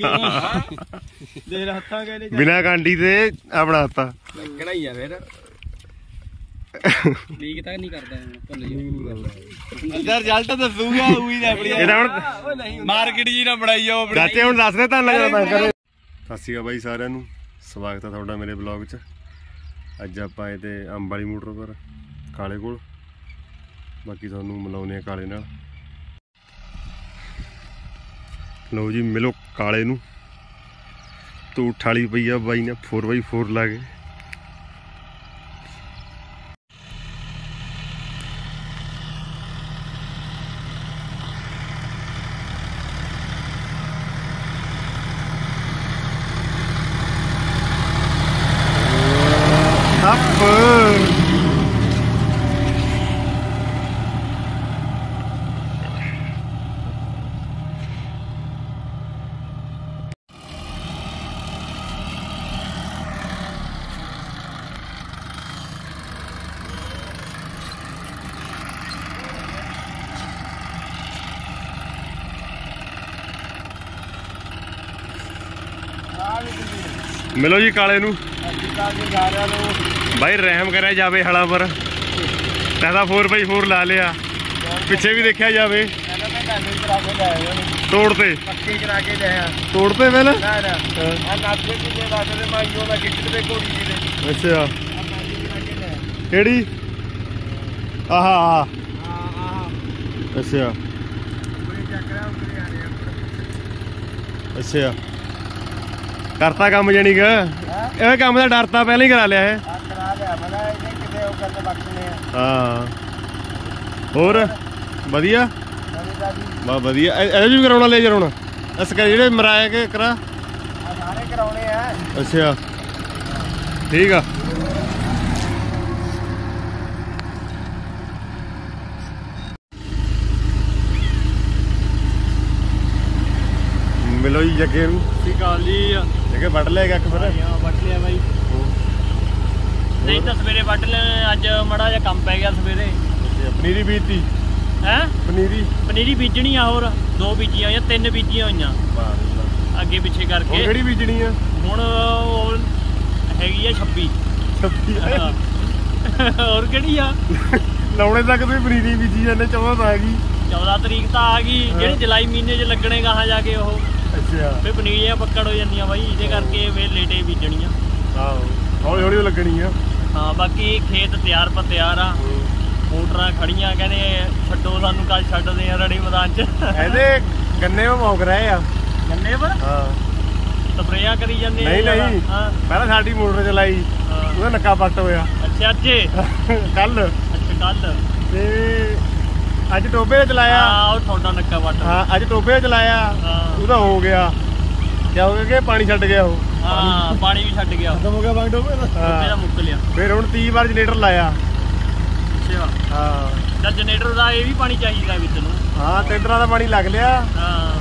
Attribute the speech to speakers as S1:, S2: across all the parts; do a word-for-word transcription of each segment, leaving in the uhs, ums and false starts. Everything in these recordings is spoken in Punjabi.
S1: ਦੇਖ ਲੈ ਹੱਥਾਂ ਕਹਿੰਦੇ
S2: ਬਿਨਾ ਕਾਂਡੀ ਤੇ ਆਪਣਾ ਹੱਥਾ
S1: ਲੱਗਣਾ ਹੀ ਆ ਫਿਰ ਲੀਕ ਤਾਂ ਨਹੀਂ ਕਰਦਾ ਭੁੱਲ ਜੀ ਅੰਦਰ ਰਿਜ਼ਲਟ ਦੱਸੂਗਾ ਉਹੀ ਦਾ ਆਪਣੀ
S2: ਇਹਦਾ ਹੁਣ
S1: ਮਾਰਕੀਟ ਜੀ ਨਾ ਬਣਾਈ ਜਾਓ ਆਪਣੀ
S2: ਚਾਚੇ ਹੁਣ ਦੱਸ ਦੇ ਤਾਂ ਲੱਗਦਾ ਮੈਂ ਕਰੇ ਸਤਿ ਸ਼੍ਰੀ ਅਕਾਲ ਬਾਈ ਸਾਰਿਆਂ ਨੂੰ ਸਵਾਗਤ ਹੈ ਤੁਹਾਡਾ ਮੇਰੇ ਬਲੌਗ 'ਚ ਅੱਜ ਆਪਾਂ ਆਏ ਤੇ ਅੰਬ ਵਾਲੀ ਮੋਟਰ ਪਰ ਕਾਲੇ ਕੋਲ ਬਾਕੀ ਤੁਹਾਨੂੰ ਮਿਲਾਉਂਦੇ ਆ ਕਾਲੇ ਨਾਲ ਲਓ ਜੀ ਮਿਲੋ ਕਾਲੇ ਨੂੰ ਧੂਠ ਵਾਲੀ ਪਈ ਆ ਬਾਈ ਨੇ ਫੋਰ ਬਾਈ ਫੋਰ ਲਾ ਕੇ ਮਿਲੋ ਜੀ ਕਾਲੇ ਨੂੰ ਬਾਈ ਰਹਿਮ ਕਰਿਆ ਜਾਵੇ ਹਲਾ ਪਰ ਤੈਦਾ ਫੋਰ ਬਾਈ ਫੋਰ ਲਾ ਲਿਆ ਪਿੱਛੇ ਵੀ ਦੇਖਿਆ ਜਾਵੇ ਤੋੜ ਤੇ ਤੋੜ ਤੇ ਪਹਿਲਾਂ ਅੱਛਾ ਕਿਹੜੀ ਆਹ ਆਹ ਅੱਛਾ ਅੱਛਾ ਕਰਤਾ ਕੰਮ ਜਾਨੀ ਕਿ ਇਹ ਕੰਮ ਦਾ ਡਰ ਤਾਂ ਪਹਿਲਾਂ ਹੀ ਕਰਾ ਲਿਆ ਹੈ ਹਾਂ ਹੋਰ ਵਧੀਆ ਬਾ ਵਧੀਆ ਇਹਦਾ ਵੀ ਕਰਾਉਣਾ ਲੈ ਜਰਾਉਣਾ ਅਸ ਜਿਹੜੇ ਮਰਾਇਆ ਕੇ ਕਰਾ ਸਾਰੇ ਕਰਾਉਣੇ ਆ ਅੱਛਾ ਠੀਕ ਆ ਮਿਲੋ ਜੀ ਜੱਗੇ ਨੂੰ
S1: ਸਤਿ ਸ਼੍ਰੀ ਅਕਾਲ ਜੀ
S2: ਜੱਗੇ ਵੱਢ ਲਿਆ ਇੱਕ ਫਿਰ
S1: ਵੱਢ ਲਿਆ ਬਾਈ ਨਹੀਂ ਤਾਂ ਸਵੇਰੇ ਵੱਢ ਲੈ ਅੱਜ ਮੜਾ ਜਿਹਾ ਕੰਮ ਪੈ ਗਿਆ ਸਵੇਰੇ
S2: ਪਨੀਰੀ ਬੀਜਤੀ
S1: ਹੈ
S2: ਪਨੀਰੀ
S1: ਪਨੀਰੀ ਬੀਜਣੀ ਆ ਹੋਰ ਦੋ ਬੀਜੀਆਂ ਜਾਂ ਤਿੰਨ ਬੀਜੀਆਂ ਹੋਈਆਂ ਅੱਗੇ ਪਿੱਛੇ ਕਰਕੇ
S2: ਕਿਹੜੀ ਬੀਜਣੀ ਆ
S1: ਹੁਣ ਉਹ ਹੈਗੀ ਆ ਛੱਬੀ
S2: ਛੱਬੀ
S1: ਹੋਰ ਕਿਹੜੀ ਆ
S2: ਲਾਉਣੇ ਤੱਕ ਤੁਸੀਂ ਪਨੀਰੀ ਬੀਜੀ ਜਾਂਦੇ ਚੌਦਾਂ ਤਾਂ ਆ ਗਈ
S1: ਚੌਦਾਂ ਤਰੀਕ ਤਾਂ ਆ ਗਈ ਜਿਹੜੀ ਜੁਲਾਈ ਮਹੀਨੇ 'ਚ ਲੱਗਣੇ ਗਾਹਾਂ ਜਾ ਕੇ ਉਹ
S2: ਅੱਛਾ
S1: ਫਿਰ ਪਨੀਰੀਆਂ ਪੱਕੜ ਹੋ ਜਾਂਦੀਆਂ ਬਾਈ ਇਹਦੇ ਕਰਕੇ ਫਿਰ ਲੇਟੇ ਬੀਜਣੀਆਂ
S2: ਆਹੋ ਹੌਲੀ ਹੌਲੀ ਲੱਗਣੀ ਆ
S1: ਹਾਂ ਬਾਕੀ ਖੇਤ ਤਿਆਰ ਪਰ ਤਿਆਰ ਆ ਮੋਟਰਾਂ ਖੜੀਆਂ ਕਹਿੰਦੇ ਛੱਡੋ ਸਾਨੂੰ ਕੱਲ ਛੱਡਦੇ ਆ ਰੜੇ ਮੈਦਾਨ 'ਚ
S2: ਇਹਦੇ ਗੰਨੇ ਉਹ ਮੌਕ ਰਹੇ ਆ
S1: ਗੰਨੇ ਪਰ
S2: ਹਾਂ
S1: ਸਪਰੇਆਂ ਕਰੀ ਜਾਂਦੇ
S2: ਨਹੀਂ ਨਹੀਂ ਪਹਿਲਾਂ ਸਾਡੀ ਮੋਟਰ ਚਲਾਈ ਉਹਦਾ ਨੱਕਾ ਪੱਟ ਹੋਇਆ
S1: ਅੱਛਾ ਅੱਜੇ
S2: ਕੱਲ
S1: ਅੱਛਾ ਕੱਲ
S2: ਤੇ ਅੱਜ ਟੋਬੇ ਤੇ ਚਲਾਇਆ
S1: ਹਾਂ ਉਹ ਤੁਹਾਡਾ ਨੱਕਾ ਪੱਟ
S2: ਹਾਂ ਅੱਜ ਟੋਬੇ ਤੇ ਚਲਾਇਆ ਉਹਦਾ ਹੋ ਗਿਆ ਕਿਆ ਹੋ ਗਿਆ ਕਿ ਪਾਣੀ ਛੱਡ ਗਿਆ ਉਹ
S1: ਹਾਂ ਪਾਣੀ ਵੀ ਛੱਡ ਗਿਆ
S2: ਖਤਮ ਹੋ ਗਿਆ ਬਾਗ ਟੋਬੇ ਦਾ
S1: ਟੋਬੇ ਦਾ ਮੁੱਕ ਲਿਆ
S2: ਫਿਰ ਹੁਣ ਤੀਹ ਵਾਰ ਜਨਰੇਟਰ ਲਾਇਆ
S1: ਅੱਛਾ
S2: ਹਾਂ
S1: ਚੱਲ ਜਨਰੇਟਰ ਦਾ ਇਹ ਵੀ ਪਾਣੀ ਚਾਹੀਦਾ ਵਿੱਚ ਨੂੰ ਹਾਂ
S2: ਟੈਂਡਰਾਂ ਦਾ ਪਾਣੀ ਲੱਗ ਲਿਆ
S1: ਹਾਂ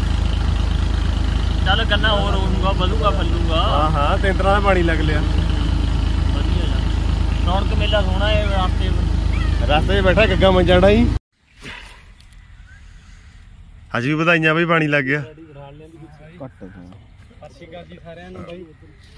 S1: ਚੱਲ ਗੰਨਾ ਹੋਰ ਹੋਊਗਾ ਵਧੂਗਾ ਫੱਲੂਗਾ
S2: ਹਾਂ ਹਾਂ ਟੈਂਡਰਾਂ ਦਾ ਪਾਣੀ ਲੱਗ ਲਿਆ
S1: ਵਧੀਆ ਯਾਰ ਰੌਣਕ ਮੇਲਾ ਸੋਹਣਾ ਹੈ ਰਾਸਤੇ
S2: ਰਸਤੇ 'ਚ ਬੈਠਾ ਗੱਗਾ ਮੰਜਾੜਾ ਹੀ ਅੱਜ ਵੀ ਵਧਾਈਆਂ ਬਈ ਪਾਣੀ ਲੱਗ ਗਿਆ
S1: ਘੱਟ ਸਤਿ ਸ਼੍ਰੀ ਅਕਾਲ ਜੀ ਸਾਰਿਆਂ ਨੂੰ ਬਾਈ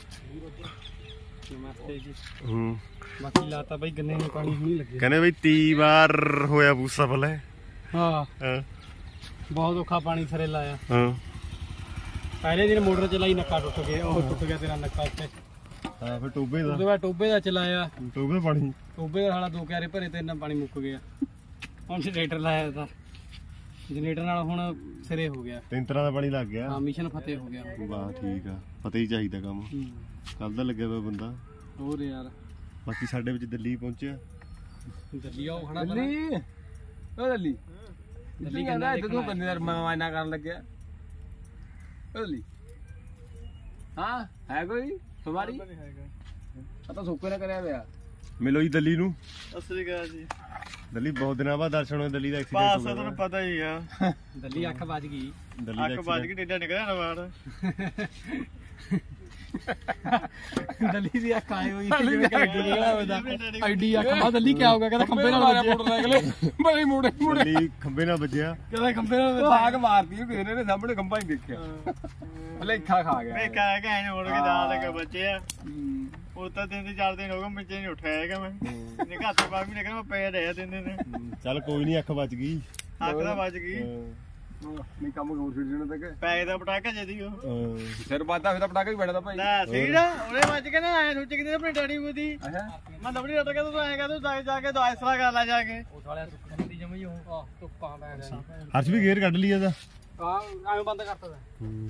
S1: ਨਮਸਤੇ ਜੀ
S2: ਹੂੰ
S1: ਬਾਕੀ ਲਾਤਾ ਬਾਈ ਗੰਨੇ ਨੂੰ ਪਾਣੀ ਨਹੀਂ ਲੱਗਿਆ
S2: ਕਹਿੰਦੇ ਬਈ ਤੀਹ ਵਾਰ ਹੋਇਆ ਬੂਸਾ ਫਲੇ
S1: ਹਾਂ
S2: ਹਾਂ
S1: ਬਹੁਤ ਔਖਾ ਪਾਣੀ ਥਰੇ ਲਾਇਆ
S2: ਹਾਂ
S1: ਪਹਿਲੇ ਦਿਨ ਮੋਟਰ ਚਲਾਈ ਨੱਕਾ ਟੁੱਟ ਗਿਆ ਉਹ ਟੁੱਟ ਗਿਆ ਤੇਰਾ ਨੱਕਾ ਉੱਤੇ
S2: ਹਾਂ ਫਿਰ ਟੋਬੇ ਦਾ
S1: ਉਹਦੇ ਬਾਅਦ ਟੋਬੇ ਦਾ ਚਲਾਇਆ
S2: ਟੋਬੇ ਪਾਣੀ
S1: ਟੋਬੇ ਦਾ ਸਾਲਾ ਦੋ ਕਿਆਰੇ ਭਰੇ ਤੇ ਇੰਨਾ ਪਾਣੀ ਮੁੱਕ ਗਿਆ ਹੁਣ ਜਨਰੇਟਰ ਲਾਇਆ ਤਾਂ ਜਨਰੇਟਰ ਨਾਲ ਹੁਣ ਸਿਰੇ ਹੋ ਗਿਆ
S2: ਤਿੰਨ ਤਰ੍ਹਾਂ ਦਾ ਪਾਣੀ ਲੱਗ ਗਿਆ
S1: ਹਾਂ ਮਿਸ਼ਨ ਫਤਿਹ ਹੋ ਗਿਆ
S2: ਵਾਹ ਠੀਕ ਆ ਪਤਾ ਹੀ ਚਾਹੀਦਾ ਕੰਮ ਕੱਲ ਦਾ ਲੱਗਿਆ ਹੋਇਆ ਬੰਦਾ
S1: ਹੋਰ ਯਾਰ
S2: ਬਾਕੀ ਸਾਡੇ ਵਿੱਚ ਦਿੱਲੀ ਪਹੁੰਚਿਆ
S1: ਦਿੱਲੀ ਆਓ ਖੜਾ ਦਿੱਲੀ ਓ ਦਿੱਲੀ ਦਿੱਲੀ ਕਹਿੰਦਾ ਇੱਥੇ ਤੂੰ ਕੰਨੇ ਦਾ ਮਾਇਨਾ ਕਰਨ ਲੱਗਿਆ ਓ ਦਿੱਲੀ ਹਾਂ ਹੈ ਕੋਈ ਸਵਾਰੀ ਆ ਤਾਂ ਸੁੱਕੇ ਨਾ ਕਰਿਆ ਹੋਇਆ
S2: ਮਿਲੋ ਜੀ ਦਿੱਲੀ ਨੂੰ
S1: ਸਤਿ ਸ੍ਰੀ ਅਕਾਲ ਜੀ
S2: ਦਿੱਲੀ ਬਹੁਤ ਦਿਨਾਂ ਬਾਅਦ ਦਰਸ਼ਨ ਹੋਏ ਦਿੱਲੀ ਦਾ ਐਕਸੀਡੈਂਟ ਹੋ ਗਿਆ
S1: ਤੁਹਾਨੂੰ ਪਤਾ ਹੀ ਆ ਦਿੱਲੀ ਅੱਖ ਵੱਜ ਗਈ
S2: ਦਿੱਲੀ ਦਾ
S1: ਅੱਖ ਵੱਜ ਗਈ ਟੇਡਾ ਨਿਕਲਿਆ ਨਾ ਬਾਹਰ
S3: ਦਲੀ ਦੀ ਅੱਖ ਆਈ ਹੋਈ ਜਿਵੇਂ ਕੱਢੂ ਨਿਕਲਿਆ ਹੋਇਆ ਆਈਡੀ ਅੱਖ ਮਾ ਦਲੀ ਕੀ ਹੋਗਾ ਕਹਿੰਦਾ ਖੰਬੇ ਨਾਲ ਮਾਰਿਆ ਮੋਟਰਸਾਈਕਲ ਬੜੀ ਮੋੜੇ ਮੋੜੇ
S2: ਦਲੀ ਖੰਬੇ ਨਾਲ ਵੱਜਿਆ
S3: ਕਹਿੰਦਾ ਖੰਬੇ ਨਾਲ
S1: ਭਾਗ ਮਾਰਦੀ ਕਿਸੇ ਨੇ ਸਾਹਮਣੇ ਖੰਭਾ ਹੀ ਦੇਖਿਆ ਭਲੇ ਇੱਖਾ ਖਾ ਗਿਆ
S4: ਵੇਖਾ ਹੈ ਕਿ ਐਂ ਮੁੜ ਕੇ ਜਾ ਲੈ ਕੇ ਬੱਚੇ ਆ ਉਹ ਤਾਂ ਤਿੰਨ ਤੇ ਚਾਰ ਦਿਨ ਹੋ ਗਏ ਬੱਚੇ ਨਹੀਂ ਉੱਠਿਆ ਹੈਗਾ ਮੈਂ ਨੇ ਘਾਤੇ ਬਾਅਦ ਵੀ ਨਿਕਲ ਮੈਂ ਪਏ ਰਿਹਾ ਤਿੰਨ ਦਿਨ
S2: ਚੱਲ ਕੋਈ ਨਹੀਂ ਅੱਖ ਬਚ ਗਈ
S4: ਅੱਖ ਤਾਂ ਵੱਜ ਗਈ
S1: ਨਹੀਂ ਕੰਮ ਹੋਰ ਛੱਡ ਜਣਾ ਤੱਕ
S4: ਪੈਸੇ ਦਾ ਪਟਾਕਾ ਜਦੀ ਉਹ
S1: ਸਿਰ ਬਾਤਾ ਫਿਰ ਤਾਂ ਪਟਾਕਾ ਹੀ ਬੈਠਦਾ ਭਾਈ
S4: ਲੈ ਸੀੜਾ ਉਹਨੇ ਵੱਜ ਕੇ ਨਾ ਐ ਸੋਚ ਕੇ ਆਪਣੇ ਡੈਡੀ ਨੂੰ ਦੀ
S1: ਅੱਛਾ
S4: ਮੈਂ ਲਵੜੀ ਡਟ ਕੇ ਤੂੰ ਐਂ ਕਹ ਤੂੰ ਜਾ ਜਾ ਕੇ ਦਵਾਈ ਸਰਾ ਕਰ ਲੈ ਜਾ ਕੇ
S3: ਉਹ ਸਾਲਿਆ ਸੁੱਕਣ ਦੀ ਜਮਈ ਉਹ ਆ ਧੁੱਪਾਂ ਪੈ ਰਿਹਾ
S2: ਹਰਸ਼ ਵੀ ਗੇਅਰ ਕੱਢ ਲਈ ਇਹਦਾ
S3: ਆ ਐਵੇਂ ਬੰਦ ਕਰਤਾ ਤਾ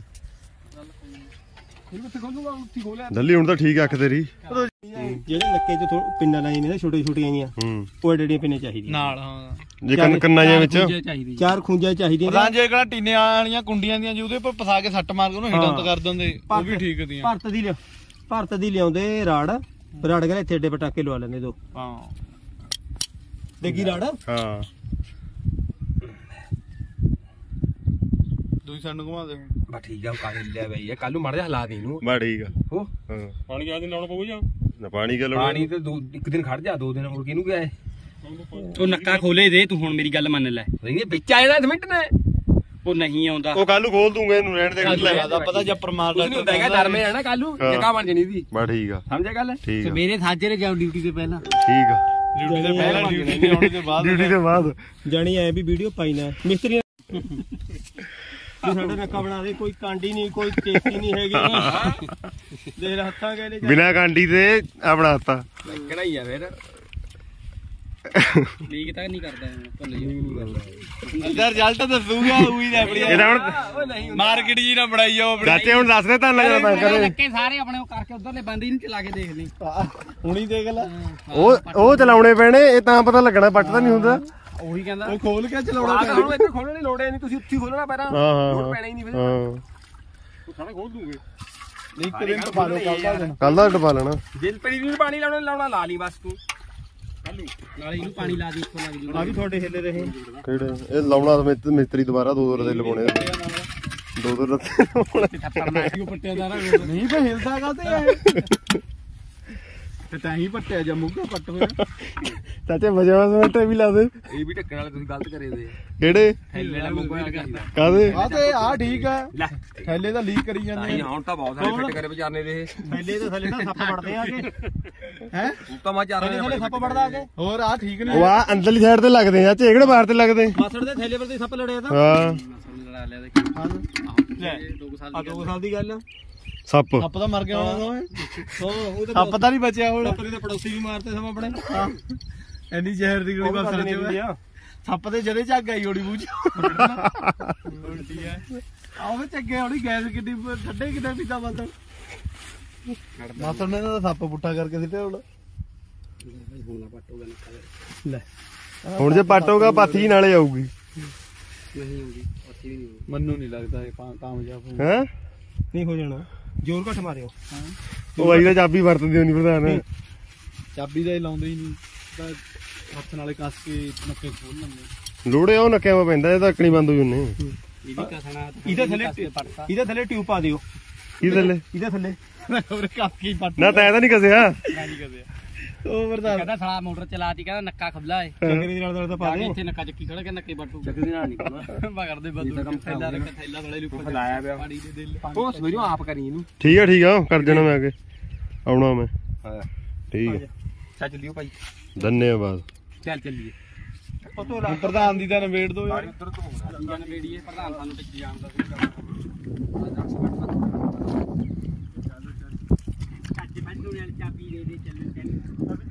S1: ਫਿਰ ਕਿੱਥੇ ਖੋਲੂਗਾ ਉੱਥੇ ਖੋਲਿਆ
S2: ਦੱਲੀ ਹੁਣ ਤਾਂ ਠੀਕ ਆ ਅੱਖ ਤੇਰੀ
S5: ਜਿਹੜੇ ਨੱਕੇ ਚ ਪਿੰਨਾਂ ਲਾਈ ਨੇ ਛੋਟੇ ਛੋਟੀਆਂ ਜੀਆਂ
S2: ਹੂੰ
S5: ਉਹ ਏਡੇ ਏਡੇ ਪਿੰਨੇ ਚਾਹੀਦੀਆਂ
S3: ਨਾਲ ਹਾਂ
S2: ਜੇ ਕੰਨ ਕੰਨਾਂ ਜਾਂ ਵਿੱਚ
S3: ਚਾਹੀਦੀ
S5: ਚਾਰ ਖੁੰਝਾਂ ਚਾਹੀਦੀਆਂ
S4: ਪਤਾ ਜੇ ਕਿਹੜਾ ਟੀਨੇ ਵਾਲੀਆਂ ਕੁੰਡੀਆਂ ਦੀਆਂ ਜੀ ਉਹਦੇ ਉੱਪਰ ਫਸਾ ਕੇ ਸੱਟ ਮਾਰ ਕੇ ਉਹਨੂੰ ਹਿੱਟਾਂ ਕਰ ਦਿੰਦੇ ਉਹ ਵੀ ਠੀਕ ਦੀਆਂ
S5: ਭਾਰਤ ਦੀ ਲਿਆ ਭਾਰਤ ਦੀ ਲਿਆਉਂਦੇ ਰਾੜ ਰਾੜ ਕਹਿੰਦੇ ਇੱਥੇ ਏਡੇ ਪਟਾਕੇ ਲਵਾ ਲੈਂਦੇ ਦੋ
S4: ਹਾਂ
S5: ਦੇਖੀ ਰਾੜ
S2: ਹਾਂ
S4: ਦੂਜੀ ਸਾਈਡ ਨੂੰ ਘੁਮਾ ਦੇ
S1: ਬਾ ਠੀਕ ਆ ਕਾਹੇ ਲਿਆ ਬਈ ਕੱਲ ਨੂੰ ਮੜ ਜਾ ਹਲਾ ਦੇ ਇਹਨੂੰ
S2: ਬਾ ਠੀਕ ਆ
S1: ਹੋ
S2: ਹਾਂ
S4: ਪਾਣੀ ਕਿਆ ਦਿਨ ਲਾਉਣਾ ਪਊ ਜਾਂ
S2: ਨਾ ਪਾਣੀ ਕਾ ਲੋੜ
S1: ਪਾਣੀ ਤੇ ਦੋ ਇੱਕ ਦਿਨ ਖੜ ਜਾ ਦੋ ਦਿਨ ਹੋਰ ਕਿਹਨੂੰ ਗਿਆ
S3: ਉਹ ਨੱਕਾ ਖੋਲੇ ਦੇ ਤੂੰ ਹੁਣ ਮੇਰੀ ਗੱਲ ਮੰਨ ਲੈ
S1: ਨਹੀਂ ਵਿੱਚ ਆਇਆ ਨਾ ਮਿੰਟ ਨੇ
S3: ਉਹ ਨਹੀਂ ਆਉਂਦਾ
S2: ਉਹ ਕੱਲ ਨੂੰ ਖੋਲ ਦੂੰਗਾ ਇਹਨੂੰ ਰਹਿਣ ਦੇ
S4: ਲੱਗਦਾ ਪਤਾ ਜੇ ਪਰਮਾਰ
S1: ਕੁਝ ਨਹੀਂ ਹੁੰਦਾ ਹੈਗਾ ਨਰਮੇ ਆ ਨਾ ਕੱਲ ਨੂੰ ਜਗ੍ਹਾ ਬਣ ਜਣੀ ਦੀ
S2: ਬਾ ਠੀਕ ਆ
S1: ਸਮਝਿਆ ਗੱਲ
S2: ਠੀਕ ਆ
S3: ਸਵੇਰੇ ਸਾਜਰੇ ਜਾਓ ਡਿਊਟੀ ਤੇ ਪਹਿਲਾਂ
S2: ਠੀਕ ਆ
S4: ਡਿਊਟੀ ਤੇ ਪਹਿਲਾਂ ਡਿਊਟੀ ਤੇ ਆਉਣ ਦੇ ਬਾਅਦ
S2: ਡਿਊਟੀ ਦੇ ਬਾਅਦ
S5: ਜਾਣੀ ਐ ਵੀ ਵੀਡੀਓ ਪਾਈ ਨਾ ਮਿਸਤਰੀ ਵੀ ਸਾਡਾ ਨੱਕਾ ਬਣਾ ਦੇ ਕੋਈ ਕਾਂਡੀ ਨਹੀਂ ਕੋਈ ਟੇਸਟੀ ਨਹੀਂ ਹੈਗੀ ਦੇਖ ਲੈ ਹੱਥਾਂ ਕਹਿੰਦੇ
S2: ਬਿਨਾ ਕਾਂਡੀ ਤੇ ਆਪਣਾ ਹੱਤਾ
S1: ਲੱਗਣਾ ਹੀ ਆ ਫਿਰ
S3: ਲੀਕ ਤਾਂ ਨਹੀਂ ਕਰਦਾ ਭੁੱਲ ਜਾ
S4: ਅੰਦਰ ਰਿਜ਼ਲਟ ਦੱਸੂਗਾ ਉਹੀ ਆਪਣੀ
S2: ਇਹਦਾ ਹੁਣ
S1: ਓਏ ਨਹੀਂ
S4: ਮਾਰਕੀਟ ਜੀ ਨਾ ਬਣਾਈ ਜਾਓ ਆਪਣੀ
S2: ਚਾਚੇ ਹੁਣ ਦੱਸ ਦੇ ਤਾਂ ਲੱਗਣਾ ਮੈਂ ਕਰੇ
S3: ਨੱਕੇ ਸਾਰੇ ਆਪਣੇ ਉਹ ਕਰਕੇ ਉਧਰਲੇ ਬੰਦੇ ਹੀ ਨਹੀਂ ਚਲਾ ਕੇ ਦੇਖ ਲਈ
S5: ਹੁਣੀ ਦੇਖ ਲੈ
S2: ਉਹ ਉਹ ਚਲਾਉਣੇ ਪੈਣੇ ਇਹ ਤਾਂ ਪਤਾ ਲੱਗਣਾ ਪੱਟ ਤਾਂ ਨਹੀਂ ਹੁੰਦਾ
S3: ਉਹੀ ਕਹਿੰਦਾ
S5: ਉਹ ਖੋਲ ਕੇ
S1: ਆਹ
S5: ਚਲਾਉਣਾ
S1: ਤਾਂ ਹੁਣ ਇੱਥੇ ਖੋਲਣ ਦੀ ਲੋੜ ਹੈ ਨਹੀਂ ਤੁਸੀਂ ਉੱਥੇ ਹੀ ਖੋਲਣਾ ਪੈਣਾ
S2: ਹਾਂ ਹਾਂ
S1: ਲੋੜ ਪੈਣਾ ਹੀ ਨਹੀਂ ਫਿਰ
S2: ਹਾਂ
S1: ਸਾਰਾ ਖੋਲ ਦੂਗੇ
S5: ਇੱਕ ਦਿਨ ਤੋਂ ਬਾਅਦ ਕੱਲ ਦਾ ਦਿਨ
S2: ਕੱਲ ਦਾ ਡਬਾ ਲੈਣਾ
S1: ਦਿਲ ਪੜੀ ਨੂੰ ਪਾਣੀ ਲਾਉਣਾ ਲਾਉਣਾ ਲਾ ਲਈ ਬਸ ਤੂੰ
S3: ਨਾਲੇ ਇਹਨੂੰ ਪਾਣੀ ਲਾ ਦੀ ਇੱਥੋਂ ਲੱਗ ਜੂ
S5: ਆ ਵੀ ਤੁਹਾਡੇ ਹਿੱਲੇ ਰਹੇ
S2: ਕਿਹੜੇ ਇਹ ਲਾਉਣਾ ਤਾਂ ਮਿਸ- ਮਿਸਤਰੀ ਦੁਬਾਰਾ ਦੋ ਦੋ ਰਦੇ ਲਵਾਉਣੇ ਦੋ ਦੋ ਰਦੇ ਲਵਾਉਣੇ
S3: ਥੱਪੜ ਮਾਰ ਕੇ ਪੱਟਿਆ ਸਾਰਾ
S5: ਨਹੀਂ ਫੇ ਹਿਲਦਾ ਕਾਤੇ ਐ ਤੇ ਤਾਂ ਹੀ ਪੱਟਿਆ ਜਾਂ ਮੁੱਗਾ ਪੱਟ ਹੋਇਆ
S2: ਚਾਚੇ ਵਜਵਾ ਸਮੇਟੇ ਵੀ ਲਾ ਦੇ
S1: ਇਹ ਵੀ ਢੱਕਣ ਵਾਲੇ ਤੁਸੀਂ ਗਲਤ ਕਰੇ ਦੇ
S2: ਕਿਹੜੇ
S1: ਥੈਲੇ ਵਾਲਾ ਮੋਬਾਈਲ ਕਰਦਾ
S2: ਕਾਦੇ
S5: ਆ ਤੇ ਆ ਠੀਕ ਆ
S1: ਲੈ
S5: ਥੈਲੇ ਦਾ ਲੀਕ ਕਰੀ ਜਾਂਦੇ
S1: ਨਹੀਂ ਹੁਣ ਤਾਂ ਬਹੁਤ ਸਾਰੇ ਫਿੱਟ ਕਰੇ ਵਿਚਾਰਨੇ ਦੇ ਇਹ
S5: ਥੈਲੇ ਦੇ ਥੱਲੇ ਤਾਂ ਸੱਪ ਵੜਦੇ ਆ ਕੇ ਹੈ
S1: ਤੂੰ ਤਾਂ ਮਾ ਚਾਰ
S5: ਥੱਲੇ ਸੱਪ ਵੜਦਾ ਆ ਕੇ ਹੋਰ ਆ ਠੀਕ
S2: ਉਹ
S5: ਨਹੀਂ
S2: ਆ ਅੰਦਰਲੀ ਸਾਈਡ ਤੇ ਲੱਗਦੇ ਆ ਝੇਗੜੇ ਬਾਹਰ ਤੇ ਲੱਗਦੇ
S5: ਮਾਸੜ ਦੇ ਥੈਲੇ ਪਰ ਤੇ ਸੱਪ ਲੜਿਆ ਤਾਂ
S2: ਹਾਂ
S3: ਲੜਾ ਲਿਆ ਦੇਖ
S5: ਲੈ
S3: ਦੋ ਸਾਲ
S5: ਆ ਦੋ ਸਾਲ ਦੀ ਗੱਲ
S2: ਸੱਪ
S5: ਸੱਪ ਤਾਂ ਮਰ ਗਿਆ ਹੋਣਾ ਓਏ ਉਹ ਤਾਂ
S4: ਸੱਪ ਤਾਂ ਨਹੀਂ ਬਚਿਆ ਹੁਣ
S5: ਸੱਪ ਦੇ ਤਾਂ ਪੜੋਸੀ ਵੀ ਮਾਰਤੇ ਸਭ ਆਪਣੇ ਐਨੀ ਜ਼ਹਿਰ ਦੀ ਗੋਲੀ ਬਸ ਸਰਚ ਸੱਪ ਦੇ ਜਦੇ ਝੱਗ ਆਈ ਓੜੀ ਬੂਝ ਉਲਟੀ ਹੈ ਆਹ ਵੇ ਚੱਗੇ ਹੋਣੀ ਗੈਸ ਕਿੱਡੀ ਠੱਡੇ ਕਿੱਦਾਂ ਪੀਤਾ ਬੰਦ ਮਾਸੜ ਨੇ ਤਾਂ ਸੱਪ ਪੁੱਠਾ ਕਰਕੇ ਸਿੱਟਿਆ ਹੁਣ
S3: ਹੁਣ ਨਾ ਪੱਟੋਗਾ ਨੱਕਾ
S5: ਲੈ
S2: ਹੁਣ ਜੇ ਪੱਟੋਗਾ ਪਾਥੀ ਨਾਲੇ ਆਊਗੀ
S3: ਨਹੀਂ ਹੁੰਦੀ ਉੱਥੇ ਵੀ ਨਹੀਂ
S5: ਮੈਨੂੰ ਨਹੀਂ ਲੱਗਦਾ ਇਹ ਕਾਮਯਾਬ
S2: ਹੈ
S5: ਨਹੀਂ ਹੋ ਜਾਣਾ ਜ਼ੋਰ ਘੱਟ ਮਾਰਿਓ
S2: ਉਹ ਆਈ ਦਾ ਚਾਬੀ ਵਰਤਦੇ ਨਹੀਂ ਪ੍ਰਧਾਨ
S5: ਚਾਬੀ ਦਾ ਹੀ ਲਾਉਂਦੇ ਹੀ ਨਹੀਂ ਤਾਂ ਹੱਥ ਨਾਲੇ ਕੱਸ ਕੇ ਨੱਕੇ ਖੋਲ ਲੈਂਦੇ
S2: ਲੋੜੇ ਉਹ ਨੱਕਿਆਂ ਮਾ ਪੈਂਦਾ ਇਹ ਤਾਂ ਅੱਕਣੀ ਬੰਦ ਹੋ ਜੁੰਨੇ
S3: ਇਹ ਵੀ ਕਸਣਾ
S5: ਇਹਦੇ ਥੱਲੇ ਇਹਦੇ ਥੱਲੇ ਟਿਊਬ ਪਾ ਦਿਓ
S2: ਕੀ ਥੱਲੇ
S5: ਇਹਦੇ ਥੱਲੇ ਹੋਰ ਕੱਸ ਕੇ ਪੱਟ
S2: ਨਾ ਤੈਂ ਤਾਂ ਨਹੀਂ ਕਸਿਆ
S5: ਨਹੀਂ ਕਦੇ ਉਹ ਵਰਦਾ
S3: ਕਹਿੰਦਾ ਸਾਲਾ ਮੋਟਰ ਚਲਾਤੀ ਕਹਿੰਦਾ ਨੱਕਾ ਖੁੱਲਾ ਏ
S5: ਚੱਕਰੀ ਦੇ ਨਾਲ ਤਾਂ ਪਾ
S3: ਜਾ ਕੇ
S5: ਦਿਓ
S3: ਇੱਥੇ ਨੱਕਾ ਚੱਕੀ ਖੜਾ ਕੇ ਨੱਕੇ ਬੱਟੂ
S1: ਚੱਕ ਦੇ ਨਾਲ ਨਹੀਂ ਕਰਨਾ
S3: ਮਗਰ ਦੇ ਬੱਦੂ ਥੈਲਾ ਰੱਖ ਥੈਲਾ ਥਲੇ ਲੁੱਕ
S1: ਲਾਇਆ ਪਿਆ
S3: ਪਾਣੀ ਦੇ ਦਿਲ
S1: ਉਹ ਸਵੇਰੋਂ ਆਪ ਕਰੀ ਇਹਨੂੰ
S2: ਠੀਕ ਆ ਠੀਕ ਆ ਕਰ ਜਾਣਾ ਮੈਂ ਅੱਗੇ ਆਉਣਾ ਮੈਂ
S1: ਹਾਂ
S2: ਠੀਕ ਆ
S1: ਚੱਲ ਚੱਲਿਓ ਭਾਈ
S2: ਧੰਨਵਾਦ
S1: ਚੱਲ ਚੱਲੀਏ
S5: ਪ੍ਰਧਾਨ ਦੀ ਤਾਂ ਨਵੇੜ ਦੋ ਯਾਰ
S1: ਉੱਧਰ ਤੋਂ
S3: ਜਨ ਵੇੜੀਏ ਪ੍ਰਧਾਨ ਸਾਨੂੰ ਟਿੱਕ ਜਾਣਦਾ ਸੀ ਅੱਜ ਬੰਦੂ ਨਾਲ ਚਾਬੀ ਦੇ ਦੇ ਚੱਲਣ ਚੱਲ